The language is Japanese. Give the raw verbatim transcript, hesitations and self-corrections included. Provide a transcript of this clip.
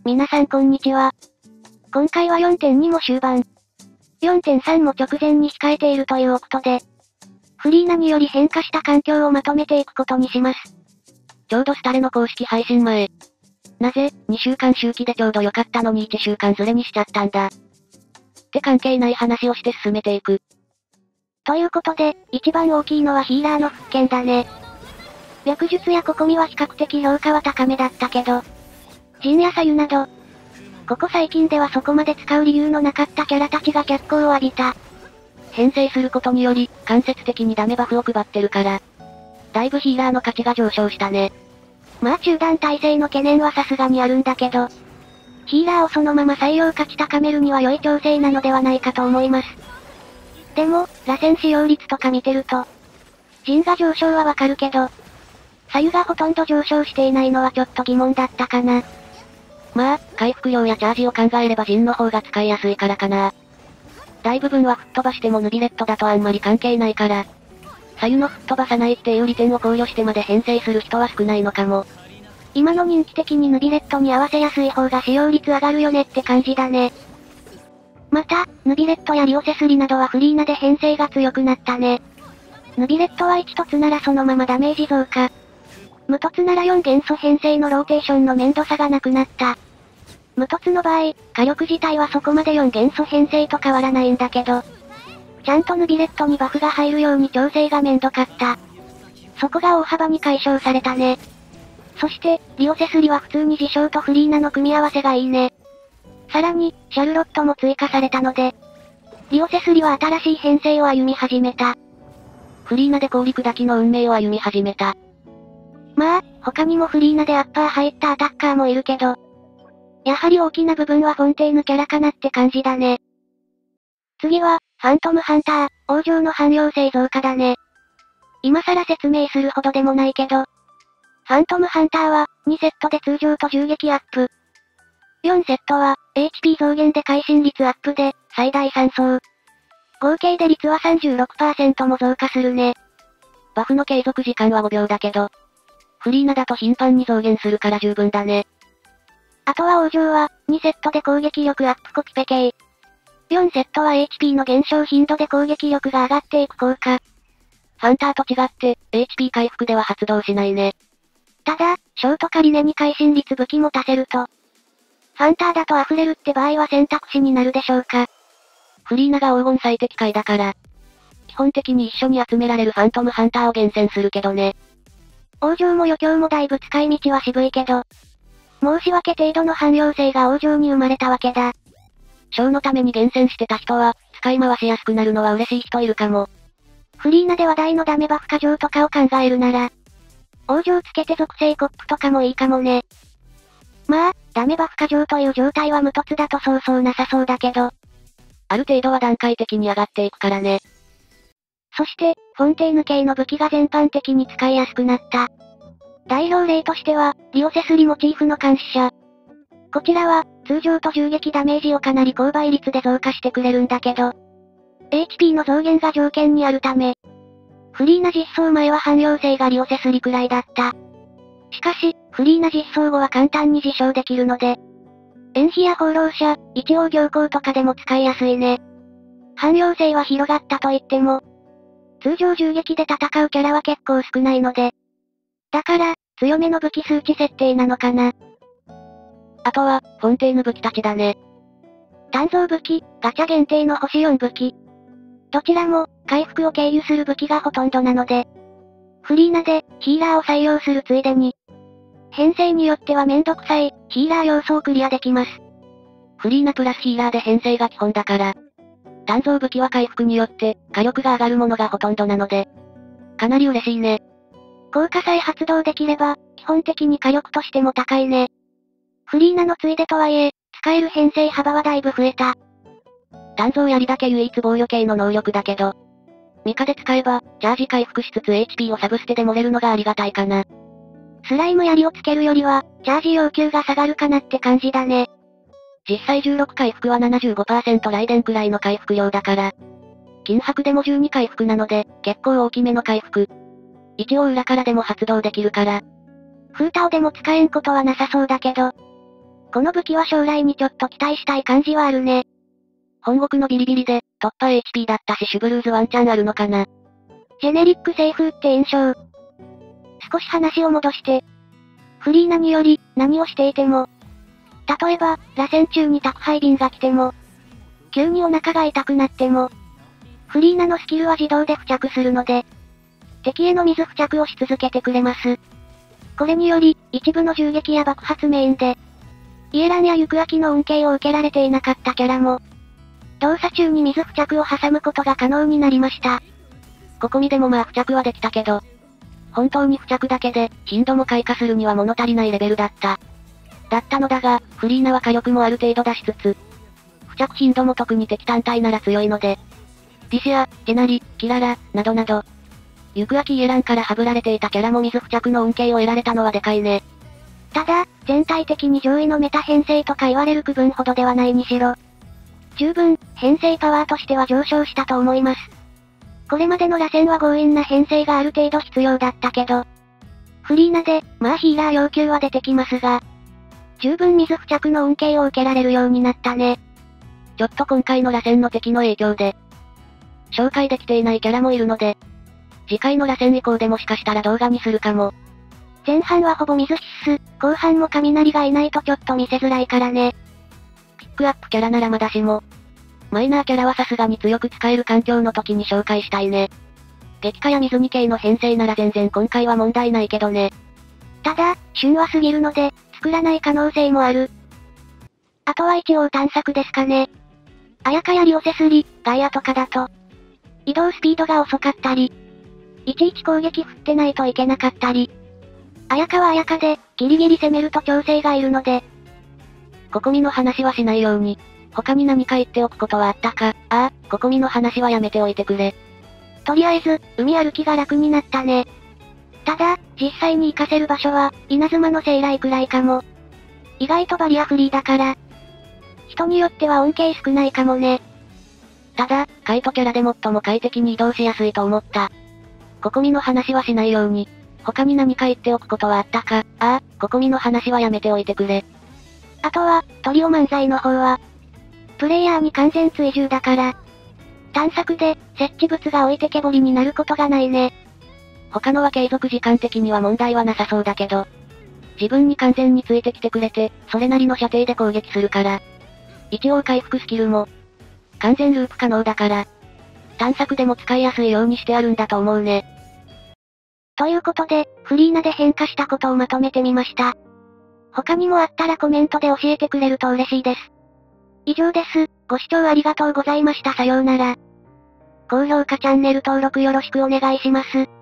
皆さんこんにちは。今回は よんてんに も終盤。よんてんさん も直前に控えているということで、フリーナにより変化した環境をまとめていくことにします。 ちょうどスタレの公式配信前。なぜ、にしゅうかん周期でちょうど良かったのにいっしゅうかんずれにしちゃったんだ。って関係ない話をして進めていく。 ということで、一番大きいのはヒーラーの復権だね。白術やココミは比較的評価は高めだったけど、ジンやサユなど、ここ最近ではそこまで使う理由のなかったキャラたちが脚光を浴びた。 編成することにより、間接的にダメバフを配ってるから、だいぶヒーラーの価値が上昇したね。 まあ中断耐性の懸念はさすがにあるんだけど、ヒーラーをそのまま採用価値高めるには良い調整なのではないかと思います。でも、螺旋使用率とか見てると、ジンが上昇はわかるけど、左右がほとんど上昇していないのはちょっと疑問だったかな。 まあ、回復量やチャージを考えればジンの方が使いやすいからかな。大部分は吹っ飛ばしてもヌビレットだとあんまり関係ないから、左右の吹っ飛ばさないっていう利点を考慮してまで編成する人は少ないのかも。 今の人気的にヌビレットに合わせやすい方が使用率上がるよねって感じだね。また、ヌビレットやリオセスリなどはフリーナで編成が強くなったね。ヌビレットはいち凸ならそのままダメージ増加。無凸ならよん元素編成のローテーションの面倒さがなくなった。無凸の場合、火力自体はそこまでよん元素編成と変わらないんだけど、ちゃんとヌビレットにバフが入るように調整がめんどかった。そこが大幅に解消されたね。そして、リオセスリは普通に自称とフリーナの組み合わせがいいね。さらに、シャルロットも追加されたので、リオセスリは新しい編成を歩み始めた。 フリーナで氷砕きの運命を歩み始めた。 まあ、他にもフリーナでアッパー入ったアタッカーもいるけど、やはり大きな部分はフォンテーヌキャラかなって感じだね。次は、ファントムハンター、王城の汎用性増加だね。今更説明するほどでもないけど、ファントムハンターは、にセットで通常と銃撃アップ。よんセットは、エイチピー 増減で会心率アップで、最大さん層。合計で率は さんじゅうろくパーセント も増加するね。 バフの継続時間はごびょうだけど、フリーナだと頻繁に増減するから十分だね。 あとは王城は、にセットで攻撃力アップコピペ系。よんセットは エイチピー の減少頻度で攻撃力が上がっていく効果。 ファンターと違って、エイチピー 回復では発動しないね。 ただ、ショートカリネに会心率武器も足せると、ファンターだと溢れるって場合は選択肢になるでしょうか。 フリーナが黄金最適解だから、基本的に一緒に集められるファントムハンターを厳選するけどね。 王城も余興もだいぶ使い道は渋いけど、申し訳程度の汎用性が王城に生まれたわけだ。 ショーのために厳選してた人は、使い回しやすくなるのは嬉しい人いるかも。 フリーナで話題のダメバフ過剰とかを考えるなら、王城つけて属性コップとかもいいかもね。まあ、ダメバフ過剰という状態は無凸だとそうそうなさそうだけど、 ある程度は段階的に上がっていくからね。 そして、フォンテーヌ系の武器が全般的に使いやすくなった。代表例としては、リオセスリモチーフの監視者。こちらは、通常と銃撃ダメージをかなり高倍率で増加してくれるんだけど、エイチピー の増減が条件にあるため、フリーナ実装前は汎用性がリオセスリくらいだった。しかし、フリーナ実装後は簡単に自称できるので、エンヒや放浪者、一応行幸とかでも使いやすいね。汎用性は広がったと言っても、通常銃撃で戦うキャラは結構少ないので、だから、強めの武器数値設定なのかな。 あとは、フォンテーヌ武器たちだね。 鍛造武器、ガチャ限定の星よん武器。どちらも、回復を経由する武器がほとんどなので、フリーナで、ヒーラーを採用するついでに、編成によってはめんどくさい、ヒーラー要素をクリアできます。 フリーナプラスヒーラーで編成が基本だから、鍛造武器は回復によって、火力が上がるものがほとんどなので、かなり嬉しいね。 効果さえ発動できれば、基本的に火力としても高いね。フリーナのついでとはいえ、使える編成幅はだいぶ増えた。 鍛造槍だけ唯一防御系の能力だけど、ミカで使えば、チャージ回復しつつ エイチピー をサブステで盛れるのがありがたいかな。 スライム槍をつけるよりは、チャージ要求が下がるかなって感じだね。 実際じゅうろく回復は ななじゅうごパーセント 雷電くらいの回復量だから、金箔でもじゅうに回復なので、結構大きめの回復。一応裏からでも発動できるから。 フータオでも使えんことはなさそうだけど、 この武器は将来にちょっと期待したい感じはあるね。 本国のビリビリで、突破 エイチピー だったしシュブルーズワンチャンあるのかな。 ジェネリック西風って印象。少し話を戻して。フリーナにより、何をしていても。例えば、螺旋中に宅配便が来ても。急にお腹が痛くなっても。フリーナのスキルは自動で付着するので、敵への水付着をし続けてくれます。これにより、一部の銃撃や爆発メインで、イエランやユクアキの恩恵を受けられていなかったキャラも、動作中に水付着を挟むことが可能になりました。 ここ見でもまあ付着はできたけど、本当に付着だけで、頻度も開花するには物足りないレベルだった。だったのだが、フリーナは火力もある程度出しつつ、付着頻度も特に敵単体なら強いので、ディシア、ジェナリ、キララ、などなど、ユクアキイエランからはぶられていたキャラも水付着の恩恵を得られたのはでかいね。 ただ、全体的に上位のメタ編成とか言われる区分ほどではないにしろ、十分、編成パワーとしては上昇したと思います。これまでの螺旋は強引な編成がある程度必要だったけど、フリーナで、まあヒーラー要求は出てきますが、十分水付着の恩恵を受けられるようになったね。 ちょっと今回の螺旋の敵の影響で、紹介できていないキャラもいるので、次回の螺旋以降でもしかしたら動画にするかも。 前半はほぼ水必須、後半も雷がいないとちょっと見せづらいからね。 ピックアップキャラならまだしも、マイナーキャラはさすがに強く使える環境の時に紹介したいね。激化や水に系の編成なら全然今回は問題ないけどね。 ただ、旬は過ぎるので、作らない可能性もある。あとは一応探索ですかね。アヤカやリオセスリ、ガイアとかだと、移動スピードが遅かったり、いちいち攻撃振ってないといけなかったり、アヤカはアヤカで、ギリギリ攻めると調整がいるので、 ココミの話はしないように。他に何か言っておくことはあったか。ああ、ココミの話はやめておいてくれ。 とりあえず、海歩きが楽になったね。ただ、実際に活かせる場所は、稲妻の生来くらいかも。意外とバリアフリーだから、人によっては恩恵少ないかもね。 ただ、カイトキャラで最も快適に移動しやすいと思った。ココミの話はしないように。他に何か言っておくことはあったか。ああ、ココミの話はやめておいてくれ。 あとは、トリオ漫才の方は、プレイヤーに完全追従だから、探索で、設置物が置いてけぼりになることがないね。 他のは継続時間的には問題はなさそうだけど、自分に完全についてきてくれて、それなりの射程で攻撃するから。一応回復スキルも、完全ループ可能だから、探索でも使いやすいようにしてあるんだと思うね。 ということで、フリーナで変化したことをまとめてみました。他にもあったらコメントで教えてくれると嬉しいです。以上です。ご視聴ありがとうございました。さようなら。高評価チャンネル登録よろしくお願いします。